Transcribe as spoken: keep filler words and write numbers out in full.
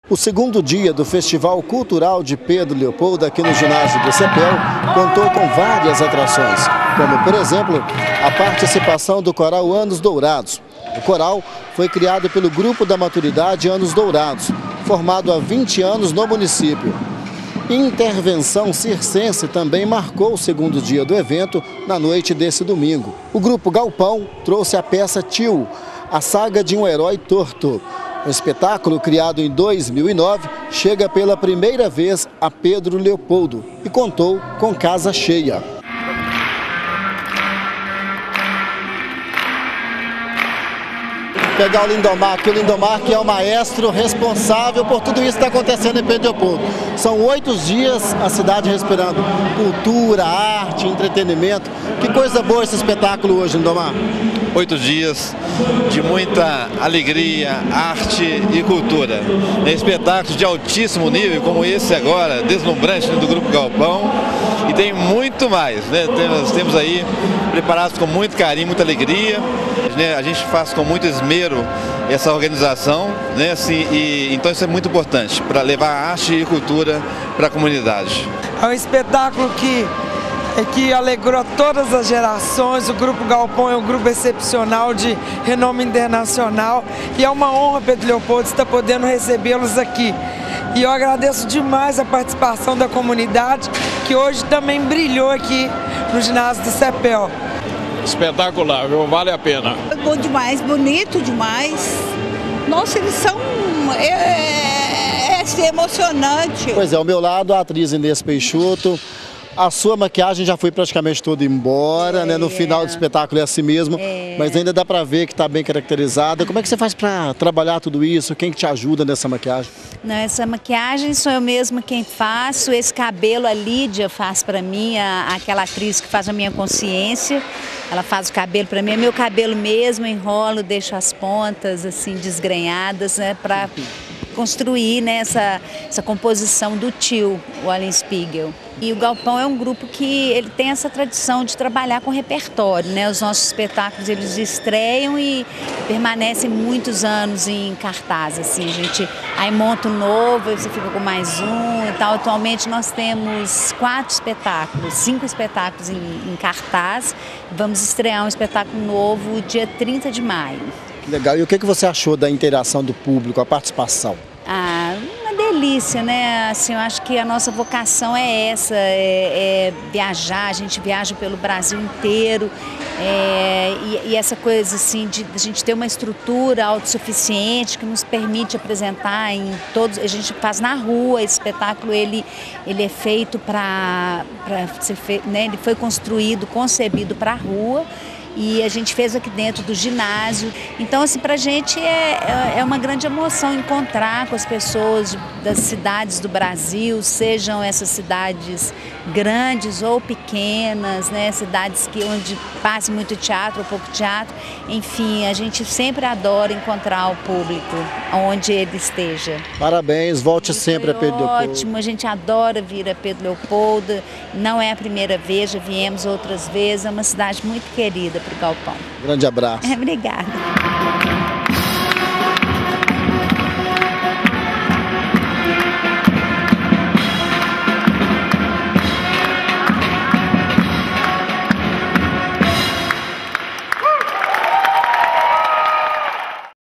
O segundo dia do Festival Cultural de Pedro Leopoldo aqui no ginásio do CEPEL contou com várias atrações, como, por exemplo, a participação do coral Anos Dourados. O coral foi criado pelo Grupo da Maturidade Anos Dourados, formado há vinte anos no município. Intervenção Circense também marcou o segundo dia do evento na noite desse domingo. O Grupo Galpão trouxe a peça Tio, a saga de um herói torto. O espetáculo, criado em dois mil e nove, chega pela primeira vez a Pedro Leopoldo e contou com casa cheia. Pegar o Lindomar, que o Lindomar que é o maestro responsável por tudo isso que está acontecendo em Pedro Leopoldo. São oito dias a cidade respirando cultura, arte, entretenimento. Que coisa boa esse espetáculo hoje, Lindomar. Oito dias de muita alegria, arte e cultura. Espetáculos de altíssimo nível, como esse agora, deslumbrante, do Grupo Galpão. E tem muito mais, né? Nós temos aí preparados com muito carinho, muita alegria. A gente faz com muito esmero essa organização, né? Assim, e, então isso é muito importante para levar arte e cultura para a comunidade. É um espetáculo que É que alegrou todas as gerações. O Grupo Galpão é um grupo excepcional de renome internacional e é uma honra, Pedro Leopoldo, estar podendo recebê-los aqui. E eu agradeço demais a participação da comunidade, que hoje também brilhou aqui no ginásio do CEPEL. Espetacular, viu? Vale a pena. Foi bom demais, bonito demais. Nossa, eles são... É, é, é emocionante. Pois é, ao meu lado a atriz Inês Peixoto. A sua maquiagem já foi praticamente toda embora, é, né? No final do espetáculo é assim mesmo, é. Mas ainda dá pra ver que tá bem caracterizada. Como é que você faz pra trabalhar tudo isso? Quem que te ajuda nessa maquiagem? Não, essa maquiagem sou eu mesma quem faço. Esse cabelo a Lídia faz pra mim, a, aquela atriz que faz a minha consciência. Ela faz o cabelo pra mim, é meu cabelo mesmo, enrolo, deixo as pontas assim desgrenhadas, né? Pra construir, né, essa, essa composição do Tio, o Alan Spiegel. E o Galpão é um grupo que ele tem essa tradição de trabalhar com repertório, né? Os nossos espetáculos eles estreiam e permanecem muitos anos em cartaz, assim, a gente aí monta um novo, aí você fica com mais um e tal. Atualmente nós temos quatro espetáculos, cinco espetáculos em, em cartaz. Vamos estrear um espetáculo novo dia trinta de maio. Legal. E o que você achou da interação do público, a participação? Ah, uma delícia, né? Assim, eu acho que a nossa vocação é essa, é, é viajar, a gente viaja pelo Brasil inteiro, é, e, e essa coisa assim de a gente ter uma estrutura autossuficiente que nos permite apresentar em todos, a gente faz na rua, esse espetáculo ele, ele é feito para ser feito, né? Ele foi construído, concebido para a rua. E a gente fez aqui dentro do ginásio. Então, assim, pra gente é, é uma grande emoção encontrar com as pessoas das cidades do Brasil, sejam essas cidades grandes ou pequenas, né? Cidades que, onde passe muito teatro ou pouco teatro. Enfim, a gente sempre adora encontrar o público, onde ele esteja. Parabéns, volte sempre a Pedro Leopoldo. Ótimo, a gente adora vir a Pedro Leopoldo. Não é a primeira vez, já viemos outras vezes. É uma cidade muito querida para o Galpão. Grande abraço. Obrigada.